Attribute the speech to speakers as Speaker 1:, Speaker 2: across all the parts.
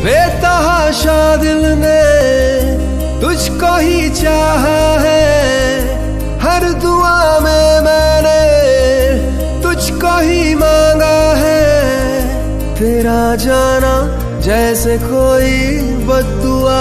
Speaker 1: बेतहाशा दिल ने तुझको ही चाहा है, हर दुआ में मैंने तुझको ही मांगा है। तेरा जाना जैसे कोई बद्दुआ,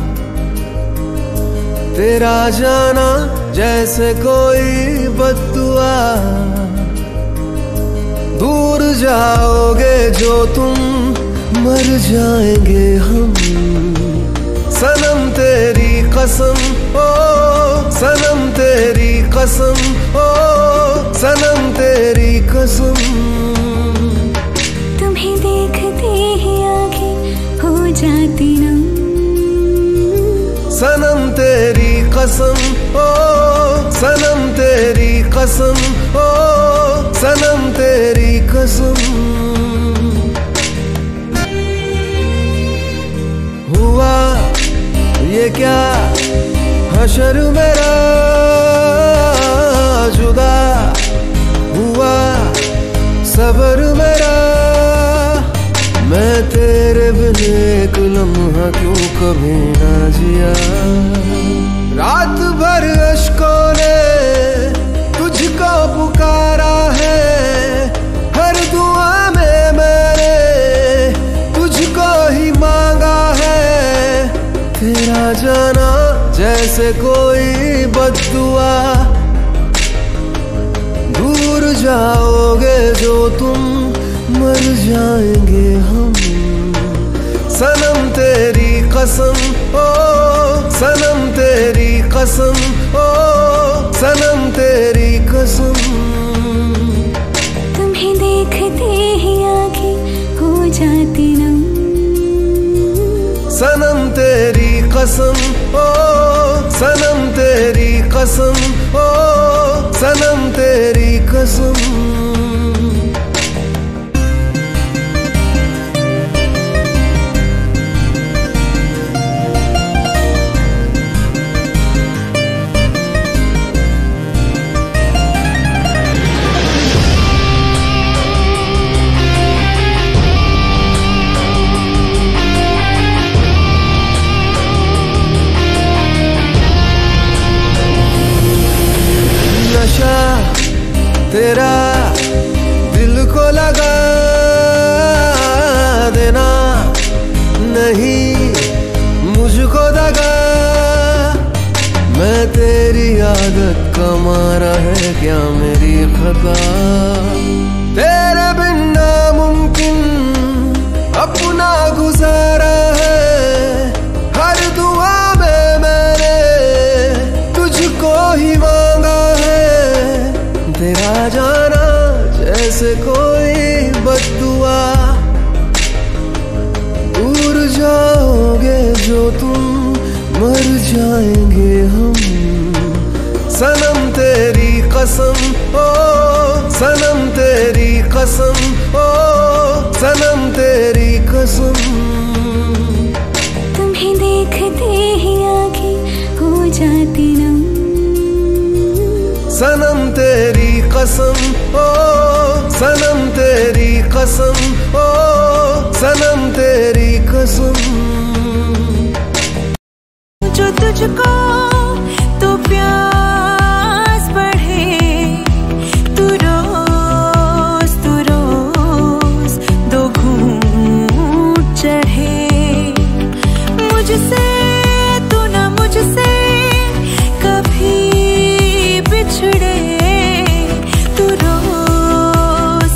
Speaker 1: तेरा जाना जैसे कोई बद्दुआ। दूर जाओगे जो तुम, मर जाएंगे हम। सनम तेरी कसम, ओ सनम तेरी कसम, ओ सनम तेरी कसम।
Speaker 2: तुम्हें देखते ही आंखें हो जाती नम।
Speaker 1: सनम तेरी कसम, ओ सनम तेरी कसम, ओ सनम तेरी कसम। हुआ ये क्या हशर मेरा, जुदा हुआ सबर मेरा। मैं तेरे बिन एक लम्हा क्यों कभी ना जिया। रात भर अश्कों ने तुझको पुकारा है, हर दुआ में मैंने तुझको ही मांगा है। तेरा जाना जैसे कोई बद्दुआ, दूर जाओगे जो तुम, मर जाएंगे हम। सनम तेरी कसम, ओ सनम तेरी कसम, ओ सनम तेरी कसम।
Speaker 2: तुम्हें देखते ही आंखें हो जाती नम।
Speaker 1: सनम तेरी कसम, ओ सनम तेरी कसम, ओ सनम तेरी कसम। नशा तेरा दिल को लगा देना, नहीं मुझको दगा। मैं तेरी आदत का मारा है क्या मेरी खता। तेरे बिन नामुमकिन अपना गुजारा है, हर दुआ में मैंने तुझको ही मांगा है। तेरा जाना जैसे कोई बद्दुआ, दूर जाओगे जो तुम, मर जाएंगे हम। सनम तेरी कसम, ओ सनम तेरी कसम, ओ सनम तेरी कसम।
Speaker 2: तुम्हें देखते ही आंखें हो जाती नम।
Speaker 1: सनम तेरी कसम, ओ सनम तेरी कसम, ओ सनम तेरी कसम।
Speaker 2: जो तुझको तो प्यास बढ़े, तू रोज दो घूंट चढ़े। मुझसे तू ना मुझसे कभी बिछड़े, तू रोज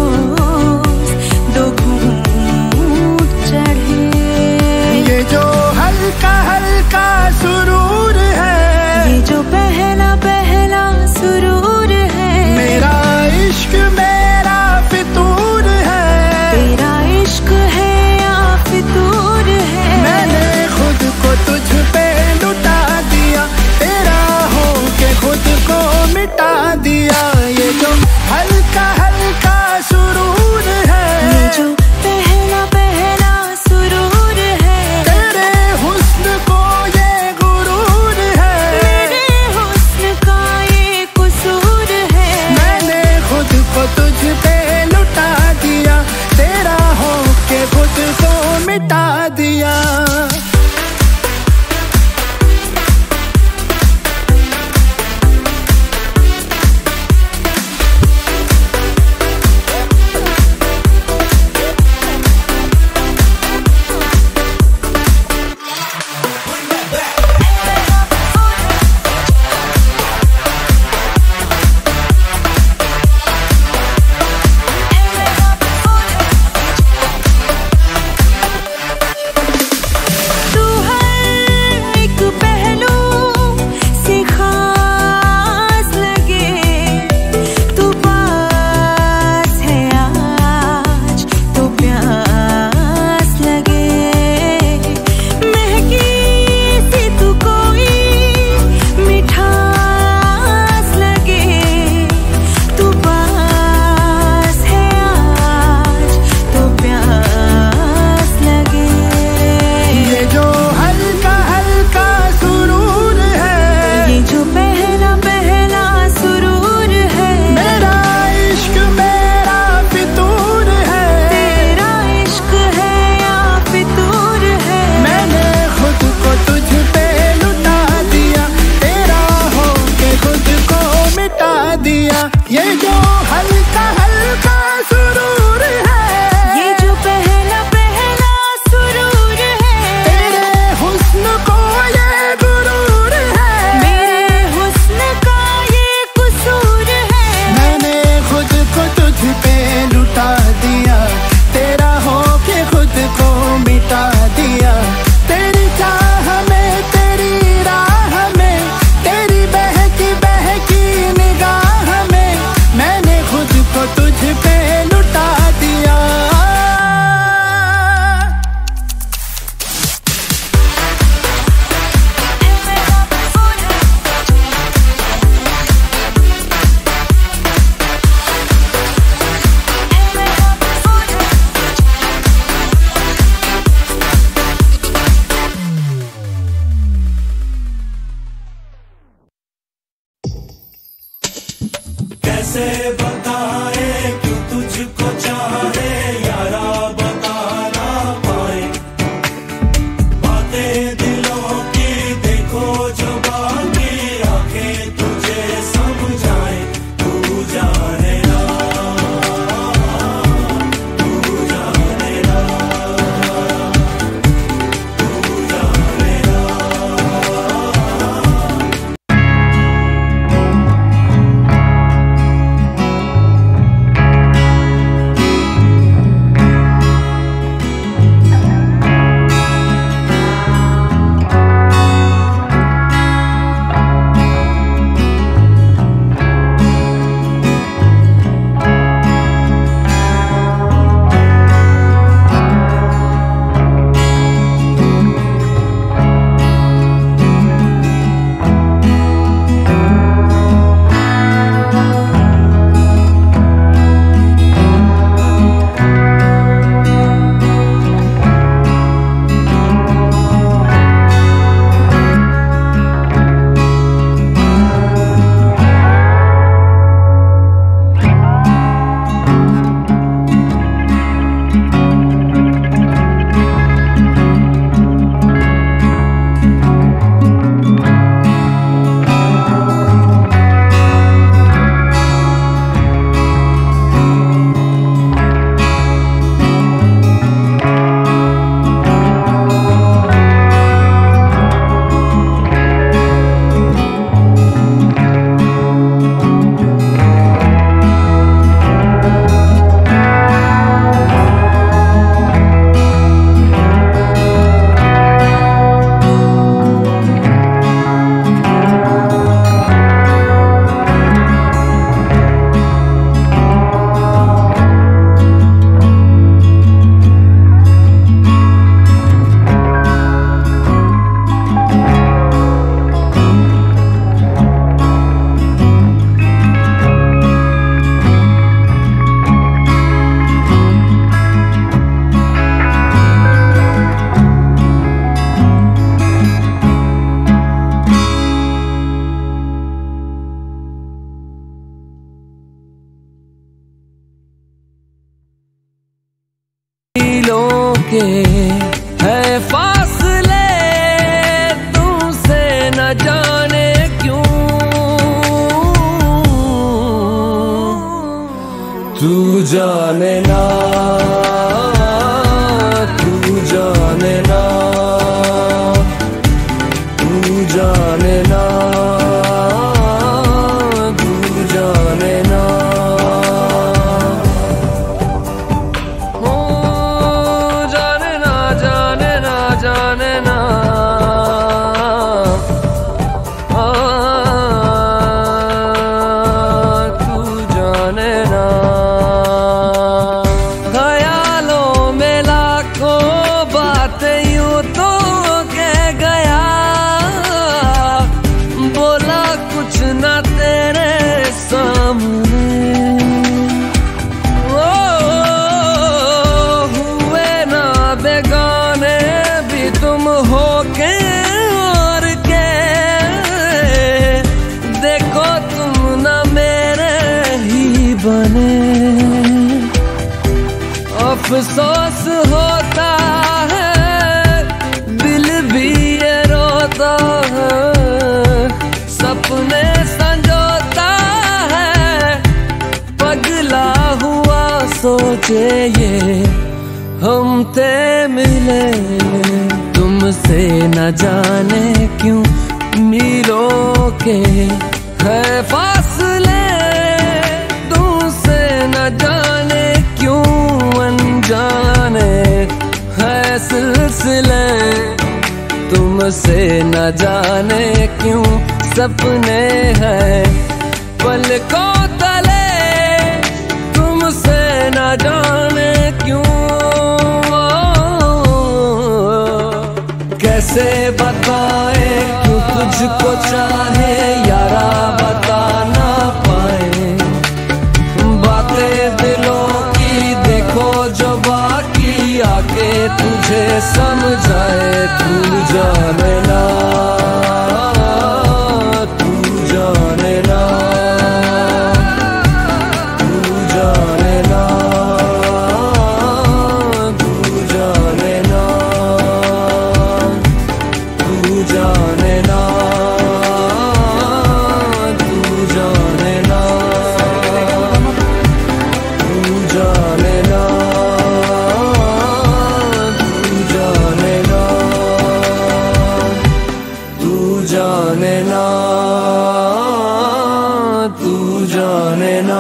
Speaker 2: दो घूंट चढ़े।
Speaker 3: ये जो हल्का हल्का सुरूर है,
Speaker 2: ये जो पहला पहला सुरूर है।
Speaker 3: मेरा इश्क मेरा फितूर है,
Speaker 2: तेरा इश्क है या फितूर है।
Speaker 3: मैंने खुद को तुझ पे लुटा दिया, तेरा हो के खुद को मिटा दिया। ये जो हल्का हल्का सुरूर है,
Speaker 2: ये जो पहला पहला सुरूर है।
Speaker 3: तेरे हुस्न को ये गुरूर
Speaker 2: के है फासले तुमसे न जाने क्यों। तू जाने ना, तू जाने ना, तू जाने ना, तू जाने ना। अफसोस होता है दिल भी ये रोता है, सपने संजोता है पगला हुआ सोचे ये हम ते मिले। तुमसे न जाने क्यों मीलों के है फासले, तुमसे न जाने क्यों अनजाने है सिलसिले। तुमसे न जाने क्यों सपने हैं पलकों तले, तुमसे न जाने क्यों। कैसे बताए क्यों तुझको चाहे यारा बता ना पाए, बातें दिलों की देखो जो बाकी आके तुझे समझाए। तू जाने ना, तू जाने ना, तू जाने ना, तू जाने ना, तू जाने ना, तू जाने ना, तू जाने ना, तू जाने ना, तू जाने ना।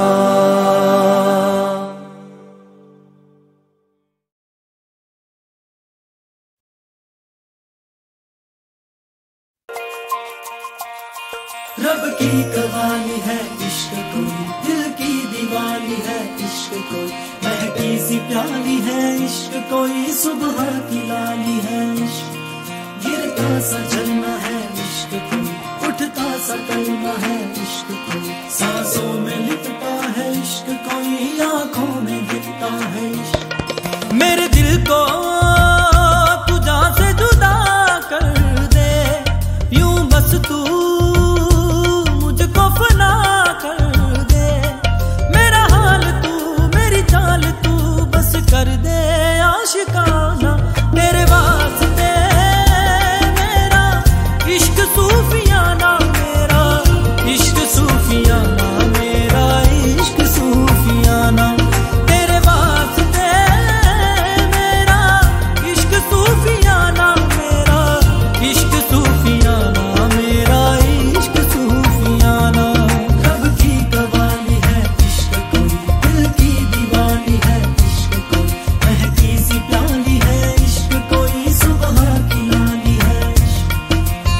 Speaker 3: रब की कवाली है इश्क कोई, दिल की दीवानी है इश्क कोई, महकी सी प्याली है इश्क कोई, सुबह की लाली है इश्क, गिरता सा झरना है इश्क कोई, उठता सा कलमा है इश्क कोई, सांसों में लिपटा है इश्क कोई, आंखों में गिरता है इश्क। मेरे दिल को तू जान से जुदा कर दे, यूं बस तू मुझको फना कर दे, मेरा हाल तू मेरी चाल तू बस कर दे आशिकाना, तेरे वास्ते मेरा इश्क सूफियाना, मेरा इश्क सूफियाना, मेरा इश्क सूफियाना, तेरे वास्ते मेरा इश्क सूफियाना, मेरा इश्क सूफियाना, मेरा इश्क सूफियाना। रब की कवाली है इश्क कोई, दिल की दीवानी है इश्क कोई, महकी सी प्याली है इश्क कोई, सुबह की लाली है इश्क।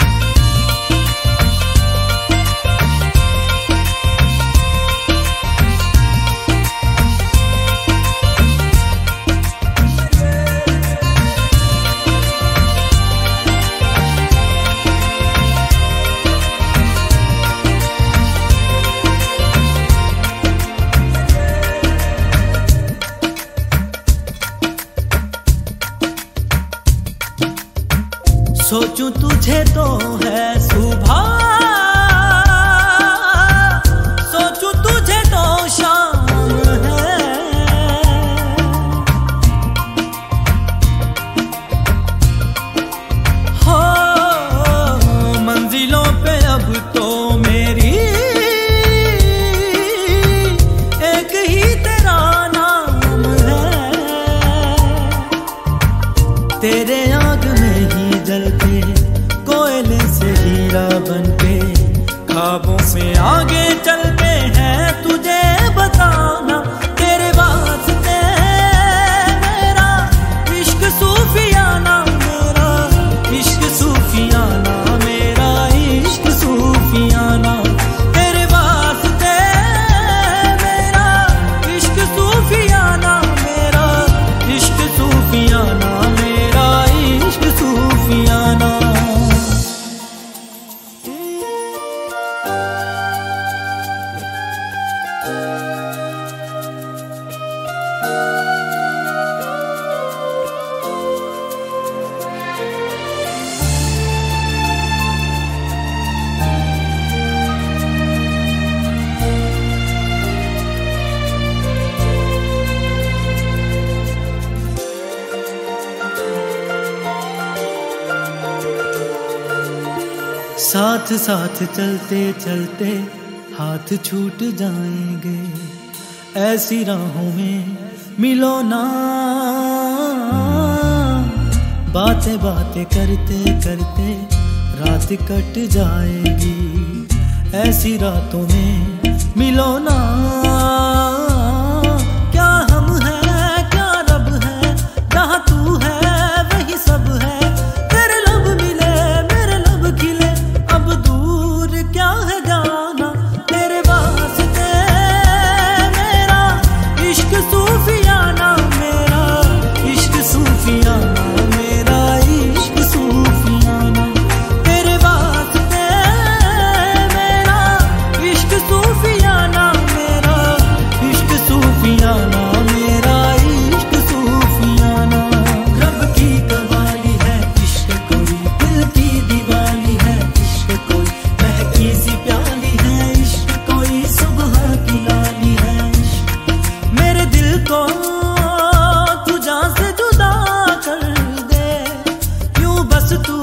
Speaker 3: सोचूं तुझे तो है सुबह, सोचूं तुझे तो शाम है, तेरे आग में ही जलते कोयले से हीरा बनके ख्वाबों से आगे चलते हैं तुझे बताना तेरे वास्ते मेरा इश्क सूफियाना मेरा इश्क सूफियाना मेरा इश्क सूफियाना तेरे वास्ते मेरा इश्क सूफियाना मेरा इश्क सूफियाना मेरा इश्क सूफियाना। साथ साथ चलते चलते हाथ छूट जाएंगे ऐसी राहों में मिलो ना बातें बातें करते करते रात कट जाएगी ऐसी रातों में मिलो ना क्या हम हैं क्या रब है जहाँ तू है वही सब है तेरे लब मिले मेरे लब खिले अब दूर क्या है जाना तेरे वास्ते मेरा इश्क सूफियाना मेरा इश्क सूफियाना मेरा इश्क सूफियाना तेरे वास्ते मेरा इश्क सूफियाना मेरा इश्क सूफियाना मेरा इश्क सूफियाना। रब की कवाली है इश्क कोई दिल की दीवाली है इश्क कोई महकी सी प्याली है इश्क कोई सुबह की लाली है इश्क मेरे दिल को तुझा से जुदा कर दे यूं बस तू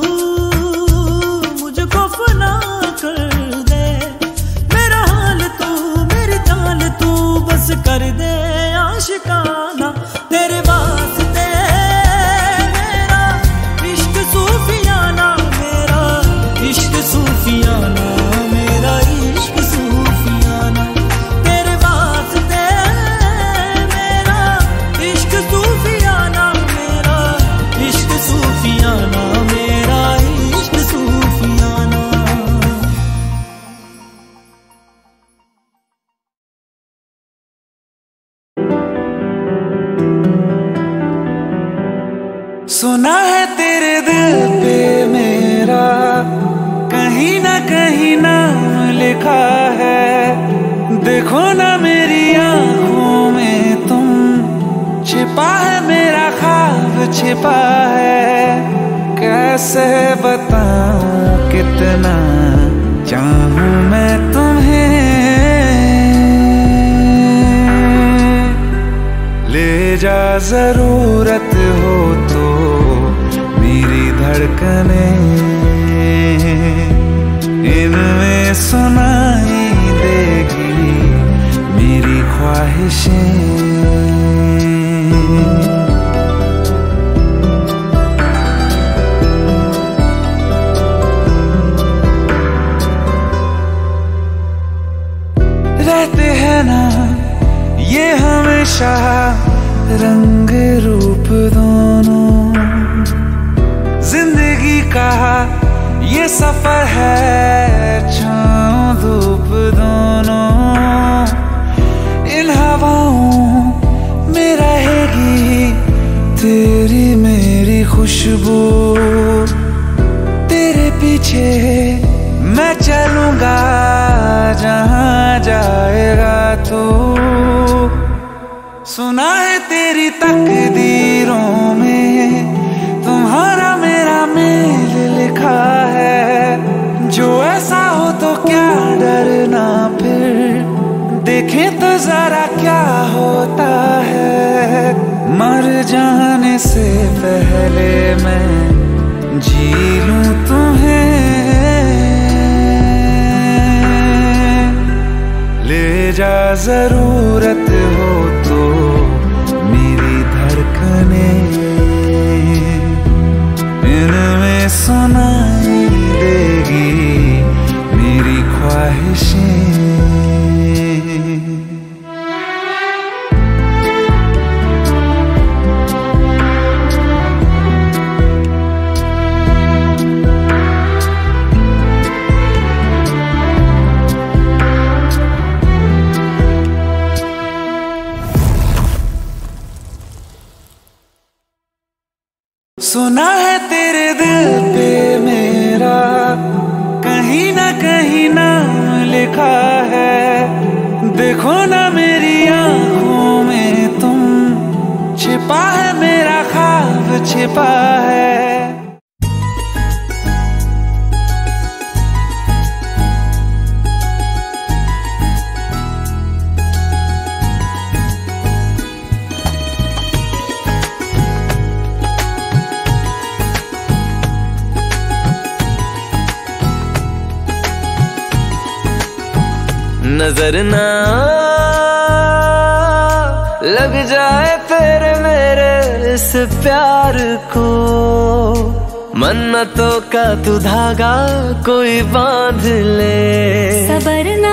Speaker 3: मुझको फना कर दे मेरा हाल तू मेरी चाल तू बस कर दे आशिकाना तेरे वास्ते मेरा इश्क सूफियाना मेरा इश्क सूफियाना मेरा इश्क सूफियाना तेरे वास्ते मेरा इश्क सूफियाना मेरा इश्क सूफियाना मेरा इश्क सूफियाना। सुना है तेरे दिल पे मेरा कहीं ना लिखा है देखो ना मेरी आँखों में तुम छिपा है मेरा ख्वाब छिपा है कैसे बताऊं कितना चाहूं मैं तुम्हें ले जा जरूरत हो तो मेरी धड़कनें इनमें सुनाई देगी मेरी ख्वाहिशें। रहते हैं ना ये हमेशा रंग रूप दोनों जिंदगी का ये सफर है छाँव धूप दोनों इन हवाओं में रहेगी तेरी मेरी खुशबू तेरे पीछे मैं चलूंगा जहाँ जाएगा तू। सुना है तेरी तकदीरों में तुम्हारा मेरा मेल लिखा है जो ऐसा हो तो क्या डरना फिर देखें तो जरा क्या होता है मर जाने से पहले मैं जी लूं तुम्हें ले जा जरूरत हो तो मेरी धड़कनें सुना है तेरे दिल पे मेरा कहीं ना कहीं नाम लिखा है, देखो ना मेरी आंखों में तुम, छिपा है मेरा ख्वाब छिपा है।
Speaker 2: नजर ना लग जाए तेरे मेरे इस प्यार को, मन्नतों का तू धागा कोई बांध ले।
Speaker 4: सबर ना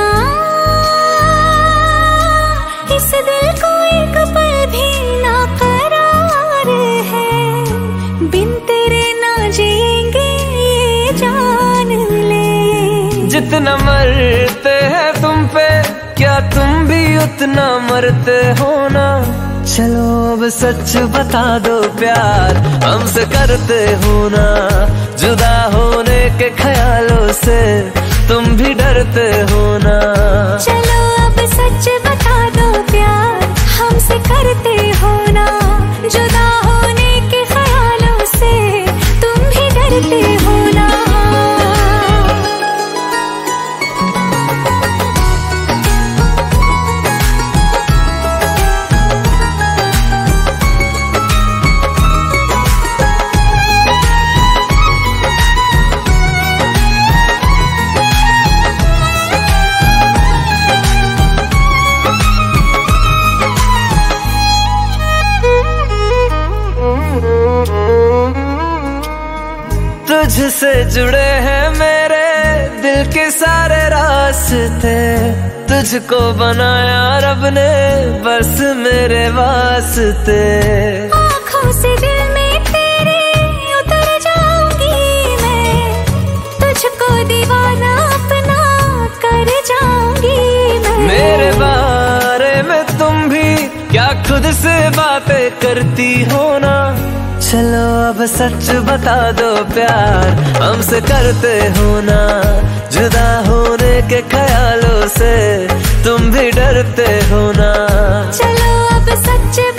Speaker 4: इस दिल को एक पल भी ना करार है, बिन तेरे ना जिएंगे ये जान ले।
Speaker 2: जितना मरते हैं तुम पे क्या तुम भी उतना मरते हो ना, चलो अब सच बता दो प्यार हमसे करते हो ना, जुदा होने के ख्यालों से तुम भी डरते हो ना।
Speaker 4: चलो अब सच बता दो प्यार हमसे करते हो ना, जुदा होने के ख्यालों से तुम भी डरते हो ना।
Speaker 2: तुझसे जुड़े हैं मेरे दिल के सारे रास्ते, तुझको बनाया रब ने बस मेरे वास्ते।
Speaker 4: आँखों से दिल में तेरे उतर जाऊंगी मैं, तुझको दीवाना अपना कर जाऊंगी मैं।
Speaker 2: मेरे बारे में तुम भी क्या खुद से बातें करती हो ना, चलो अब सच बता दो प्यार हमसे करते हो ना, जुदा होने के ख्यालों से तुम भी डरते हो ना।
Speaker 4: चलो अब सच